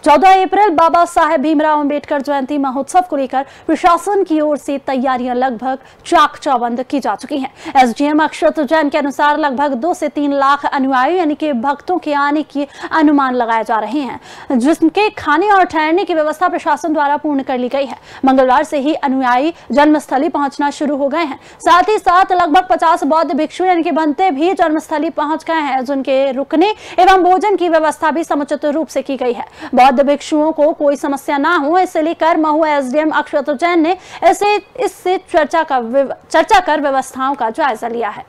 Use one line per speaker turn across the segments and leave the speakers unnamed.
14 अप्रैल बाबा साहेब भीमराव अंबेडकर जयंती महोत्सव को लेकर प्रशासन की ओर से तैयारियां लगभग चाक चौबंद की जा चुकी हैं। एसडीएम अक्षत जैन के अनुसार लगभग 2 से 3 लाख अनुयायी यानी कि भक्तों के आने की अनुमान लगाए जा रहे हैं, जिसके खाने और ठहरने की व्यवस्था प्रशासन द्वारा पूर्ण कर ली गई है। मंगलवार से ही अनुयायी जन्मस्थली पहुंचना शुरू हो गए हैं। साथ ही साथ लगभग 50 बौद्ध भिक्षु यानी कि भंते भी जन्मस्थली पहुंच गए हैं, जिनके रुकने एवं भोजन की व्यवस्था भी समुचित रूप से की गई है। बौद्ध भिक्षुओं को कोई समस्या ना हो, इसे लेकर महुआ एसडीएम अक्षत जैन ने इससे चर्चा कर व्यवस्थाओं का जायजा लिया है।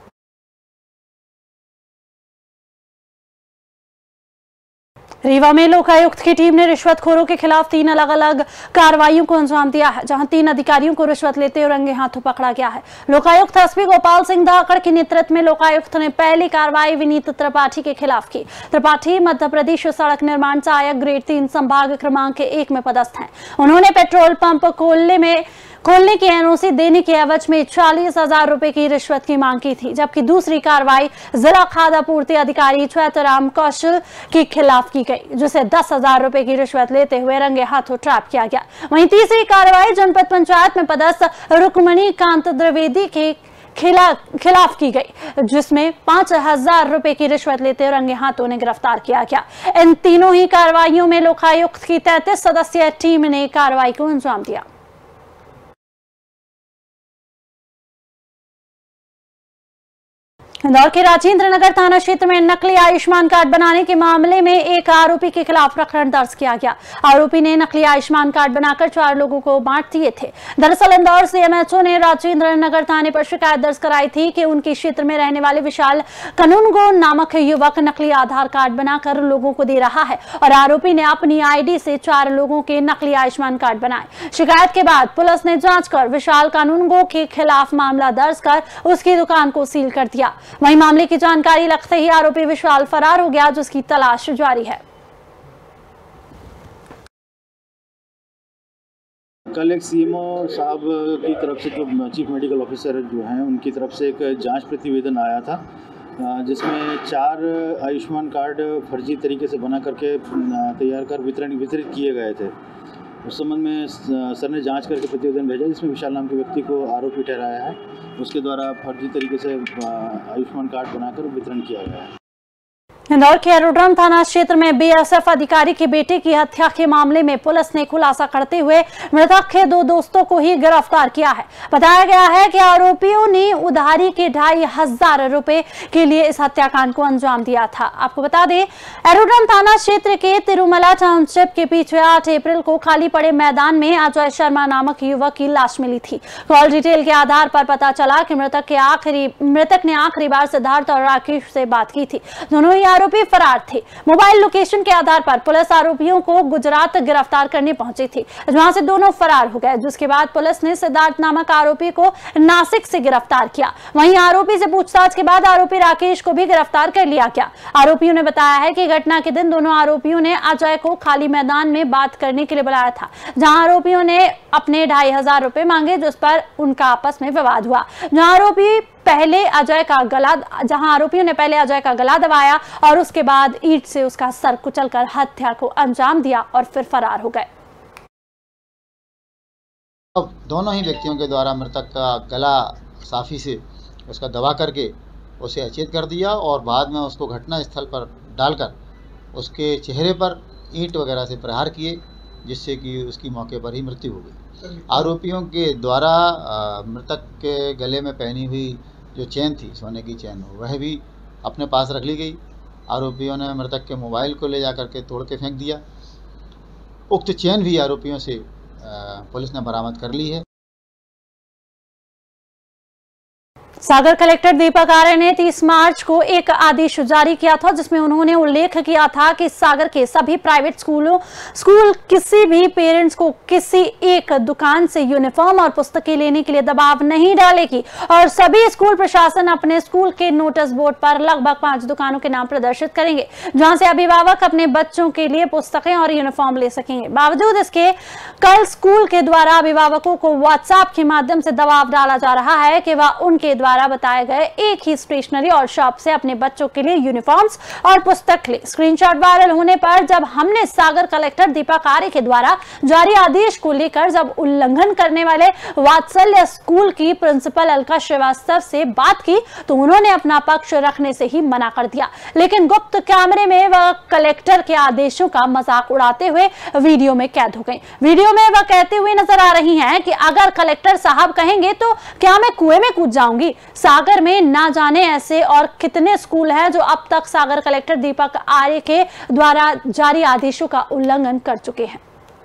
रीवा में लोकायुक्त की टीम ने रिश्वतखोरों के खिलाफ 3 अलग अलग कार्रवाइयों को अंजाम दिया है, जहां 3 अधिकारियों को रिश्वत लेते हुए रंगे हाथों पकड़ा गया है। लोकायुक्त एसपी गोपाल सिंह धाकड़ के नेतृत्व में लोकायुक्त ने पहली कार्रवाई विनीत त्रिपाठी के खिलाफ की। त्रिपाठी मध्य प्रदेश सड़क निर्माण सहायक ग्रेड 3 संभाग क्रमांक 1 में पदस्थ हैं। उन्होंने पेट्रोल पंप खोलने की एनओसी देने के एवज में 40,000 रुपए की रिश्वत की मांग की थी, जबकि दूसरी कार्रवाई जिला खाद्य आपूर्ति अधिकारी चैतराम कौशल के खिलाफ की गई, जिसे 10,000 रुपए की रिश्वत लेते हुए रंगे हाथों ट्रैप किया गया। वहीं तीसरी कार्रवाई जनपद पंचायत में पदस्थ रुक्मणी कांत द्विवेदी के खिलाफ की गई, जिसमें 5,000 रुपए की रिश्वत लेते रंगे हाथों ने गिरफ्तार किया गया। इन तीनों ही कार्रवाइयों में लोकायुक्त की 33 सदस्यीय टीम ने कार्रवाई को अंजाम दिया। इंदौर के राजेंद्र नगर थाना क्षेत्र में नकली आयुष्मान कार्ड बनाने के मामले में एक आरोपी के खिलाफ प्रकरण दर्ज किया गया। आरोपी ने नकली आयुष्मान कार्ड बनाकर 4 लोगों को बांट दिए थे। दरअसल इंदौर सीएमएचओ ने राजेंद्र नगर थाने पर शिकायत दर्ज कराई थी कि उनके क्षेत्र में रहने वाले विशाल कनुनगो नामक युवक नकली आधार कार्ड बनाकर लोगों को दे रहा है और आरोपी ने अपनी आईडी से 4 लोगों के नकली आयुष्मान कार्ड बनाए। शिकायत के बाद पुलिस ने जांच कर विशाल कनुनगो के खिलाफ मामला दर्ज कर उसकी दुकान को सील कर दिया। वहीं मामले की जानकारी लगते ही आरोपी विशाल फरार हो गया, जिसकी तलाश जारी है।
कल एक सीएमओ साहब की तरफ से जो चीफ मेडिकल ऑफिसर जो हैं उनकी तरफ से एक जांच प्रतिवेदन आया था, जिसमें 4 आयुष्मान कार्ड फर्जी तरीके से बना करके तैयार कर वितरित किए गए थे। उस संबंध में सर ने जांच करके प्रतिवेदन भेजा, जिसमें विशाल नाम के व्यक्ति को आरोपी ठहराया है। उसके द्वारा फर्जी तरीके से आयुष्मान कार्ड बनाकर वितरण किया गया है।
इंदौर के एरोड्रम थाना क्षेत्र में बीएसएफ अधिकारी के बेटे की हत्या के मामले में पुलिस ने खुलासा करते हुए मृतक के 2 दोस्तों को ही गिरफ्तार किया है। बताया गया है कि आरोपियों ने उधारी के 2,500 रुपए के लिए इस हत्याकांड को अंजाम दिया था। आपको बता दें, एरोड्रम थाना क्षेत्र के तिरुमला टाउनशिप के पीछे 8 अप्रैल को खाली पड़े मैदान में अजय शर्मा नामक युवक की लाश मिली थी। कॉल डिटेल के आधार पर पता चला कि मृतक ने आखिरी बार सिद्धार्थ और राकेश से बात की थी। दोनों ही आरोपी फरार थे। मोबाइल लोकेशन के आधार पर पुलिस आरोपियों को गुजरात गिरफ्तार करने पहुंची थी, जहां से दोनों फरार हो गए, जिसके बाद पुलिस ने सिद्धार्थ नामक आरोपी को नासिक से गिरफ्तार किया। वहीं आरोपी से पूछताछ के बाद आरोपी राकेश को भी गिरफ्तार कर लिया गया। आरोपियों ने बताया है कि घटना के दिन दोनों आरोपियों ने अजय को खाली मैदान में बात करने के लिए बुलाया था, जहां आरोपियों ने अपने 2,500 रुपए मांगे, जिस पर उनका आपस में विवाद हुआ। जहां आरोपियों ने पहले अजय का गला दबाया और उसके बाद ईंट से उसका सर कुचलकर हत्या को अंजाम दिया और फिर फरार हो गए।
अब दोनों ही व्यक्तियों के द्वारा मृतक का गला साफी से उसका दबा करके उसे अचेत कर दिया और बाद में उसको घटना स्थल पर डालकर उसके चेहरे पर ईंट वगैरह से प्रहार किए, जिससे कि उसकी मौके पर ही मृत्यु हो गई। आरोपियों के द्वारा मृतक के गले में पहनी हुई जो चेन थी, सोने की चेन, वह भी अपने पास रख ली गई। आरोपियों ने मृतक के मोबाइल को ले जाकर के तोड़ के फेंक दिया। उक्त चेन भी आरोपियों से पुलिस ने बरामद कर ली है।
सागर कलेक्टर दीपक आर्य ने 30 मार्च को एक आदेश जारी किया था, जिसमें उन्होंने उल्लेख किया था कि सागर के सभी प्राइवेट स्कूल किसी भी पेरेंट्स को किसी एक दुकान से यूनिफॉर्म और पुस्तकें लेने के लिए दबाव नहीं डालेगी और सभी स्कूल प्रशासन अपने स्कूल के नोटिस बोर्ड पर लगभग 5 दुकानों के नाम प्रदर्शित करेंगे, जहां से अभिभावक अपने बच्चों के लिए पुस्तकें और यूनिफॉर्म ले सकेंगे। बावजूद इसके कल स्कूल के द्वारा अभिभावकों को व्हाट्सएप के माध्यम से दबाव डाला जा रहा है कि वह उनके द्वारा द्वारा बताए गए एक ही स्टेशनरी और शॉप से अपने बच्चों के लिए यूनिफॉर्म्स और पुस्तक ले। स्क्रीनशॉट वायरल होने पर जब हमने सागर कलेक्टर दीपक आर्य के द्वारा जारी आदेश को लेकर जब उल्लंघन करने वाले वात्सल्य स्कूल की प्रिंसिपल अलका श्रीवास्तव से बात की तो उन्होंने अपना पक्ष रखने से ही मना कर दिया, लेकिन गुप्त कैमरे में वह कलेक्टर के आदेशों का मजाक उड़ाते हुए वीडियो में कैद हो गई। वीडियो में वह कहते हुए नजर आ रही हैं कि अगर कलेक्टर साहब कहेंगे तो क्या मैं कुएं में कूद जाऊंगी। सागर में ना जाने ऐसे और कितने स्कूल हैं जो अब तक सागर कलेक्टर दीपक आर्य के द्वारा जारी आदेशों का उल्लंघन कर चुके हैं।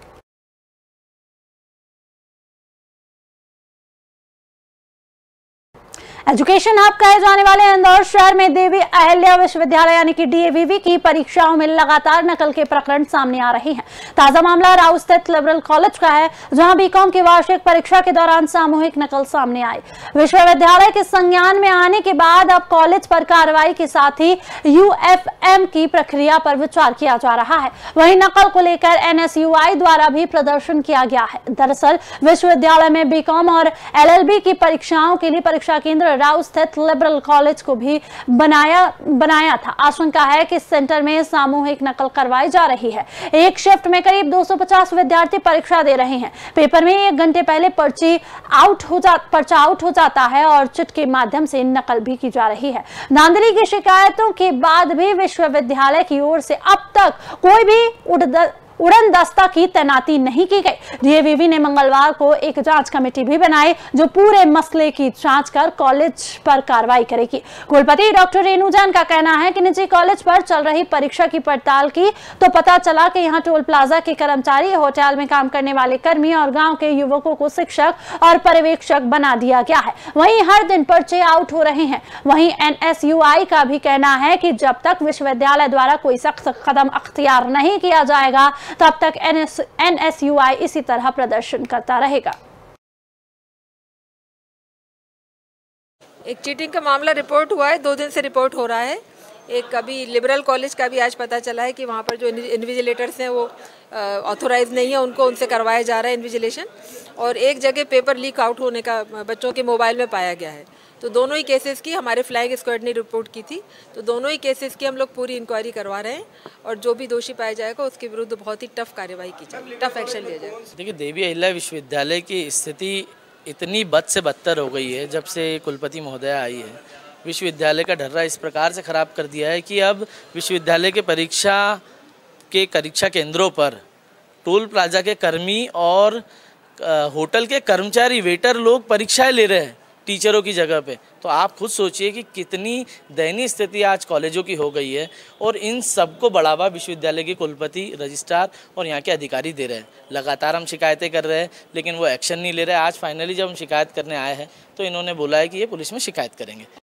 एजुकेशन हब कहे जाने वाले इंदौर शहर में देवी अहिल्या विश्वविद्यालय यानी कि DAVV की परीक्षाओं में लगातार नकल के प्रकरण सामने आ रहे हैं। ताजा मामला राउ स्थित लिबरल कॉलेज का है, जहां BCom की वार्षिक परीक्षा के दौरान सामूहिक नकल सामने आई। विश्वविद्यालय के संज्ञान में आने के बाद अब कॉलेज पर कार्रवाई के साथ ही UFM की प्रक्रिया पर विचार किया जा रहा है। वहीं नकल को लेकर NSUI द्वारा भी प्रदर्शन किया गया है। दरअसल विश्वविद्यालय में BCom और LLB की परीक्षाओं के लिए परीक्षा केंद्र राउ स्थित लिबरल कॉलेज को भी बनाया था। आशंका है कि सेंटर में सामूहिक नकल करवाई जा रही है। एक शिफ्ट में करीब 250 विद्यार्थी परीक्षा दे रहे हैं। पेपर में 1 घंटे पहले पर्चा आउट हो जाता है और चिट के माध्यम से नकल भी की जा रही है। धांधली की शिकायतों के बाद भी विश्वविद्यालय की ओर से अब तक कोई भी उड़न दस्ता की तैनाती नहीं की गई। DAVV ने मंगलवार को एक जांच कमेटी भी बनाई जो पूरे मसले की जांच कर कॉलेज पर कार्रवाई करेगी। कुलपति डॉक्टर रेणु जैन का कहना है कि निजी कॉलेज पर चल रही परीक्षा की पड़ताल की तो पता चला कि यहां टोल प्लाजा के कर्मचारी, होटल में काम करने वाले कर्मी और गांव के युवकों को शिक्षक और पर्यवेक्षक बना दिया गया है। वहीं हर दिन पर्चे आउट हो रहे हैं। वहीं NSUI का भी कहना है कि जब तक विश्वविद्यालय द्वारा कोई सख्त कदम अख्तियार नहीं किया जाएगा तब तक NSUI इसी तरह प्रदर्शन करता रहेगा।
एक चीटिंग का मामला रिपोर्ट हुआ है, 2 दिन से रिपोर्ट हो रहा है। एक अभी लिबरल कॉलेज का भी आज पता चला है कि वहाँ पर जो इन्विजिलेटर्स हैं वो ऑथोराइज नहीं है, उनसे करवाया जा रहा है इन्विजिलेशन। और एक जगह पेपर लीक आउट होने का बच्चों के मोबाइल में पाया गया है। तो दोनों ही केसेस की हमारे फ्लाइंग स्क्वाड ने रिपोर्ट की थी। तो दोनों ही केसेस की हम लोग पूरी इंक्वायरी करवा रहे हैं और जो भी दोषी पाया जाएगा उसके विरुद्ध बहुत ही टफ कार्रवाई की जाएगी, टफ एक्शन लिया जाएगा।
देखिए, देवी अहिल्या विश्वविद्यालय की स्थिति इतनी बद से बदतर हो गई है जब से कुलपति महोदया आई है। विश्वविद्यालय का ढर्रा इस प्रकार से ख़राब कर दिया है कि अब विश्वविद्यालय के परीक्षा केंद्रों पर टोल प्लाजा के कर्मी और होटल के कर्मचारी, वेटर लोग परीक्षाएं ले रहे हैं टीचरों की जगह पे। तो आप खुद सोचिए कि कितनी दयनीय स्थिति आज कॉलेजों की हो गई है। और इन सबको बढ़ावा विश्वविद्यालय के कुलपति, रजिस्ट्रार और यहाँ के अधिकारी दे रहे हैं। लगातार हम शिकायतें कर रहे हैं लेकिन वो एक्शन नहीं ले रहे। आज फाइनली जब हम शिकायत करने आए हैं तो इन्होंने बोला है कि ये पुलिस में शिकायत करेंगे।